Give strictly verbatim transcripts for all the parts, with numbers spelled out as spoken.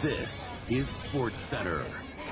This is Sports Center.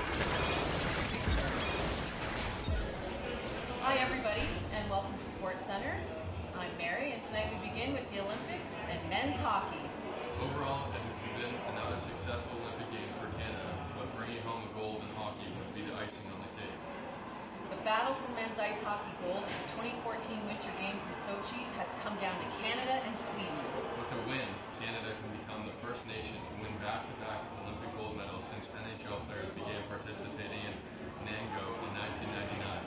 Hi everybody, and welcome to Sports Center. I'm Mary, and tonight we begin with the Olympics and men's hockey. Overall, it has been another successful Olympic Games for Canada, but bringing home a gold in hockey would be the icing on the cake. The battle for men's ice hockey gold in the twenty fourteen Winter Games in Sochi has come down to Canada and Sweden. With a win, Canada can become the first nation to win back-to-back Olympic gold medals since N H L players began participating in Nango in nineteen ninety-nine.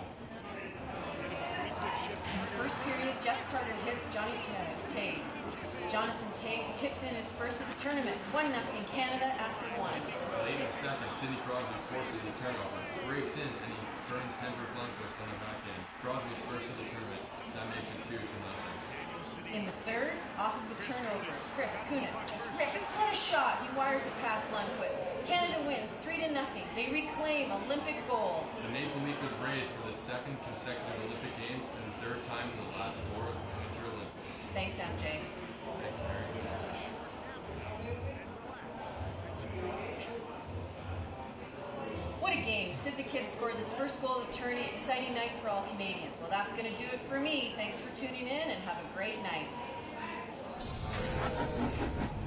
In the first period, Jeff Carter hits Johnny Taves. Jonathan Taves tips in his first of the tournament, one nothing Canada after one. Late in the second, Sidney Crosby forces a turnover, breaks in, and he turns Hendrik Lundqvist on the backhand. Crosby's first of the tournament. That makes it two to nothing. In the third, off of the turnover, Chris Kunitz just ripped. What a shot! He wires it past Lundqvist. Canada wins three to nothing. They reclaim Olympic gold. The Maple Leaf was raised for the second consecutive Olympic Games and the third time in the last four Winter Olympics. Thanks, M J. Thanks, Mary. What a game. Sid the Kid scores his first goal of the tourney. Exciting night for all Canadians. Well, that's going to do it for me. Thanks for tuning in and have a great night.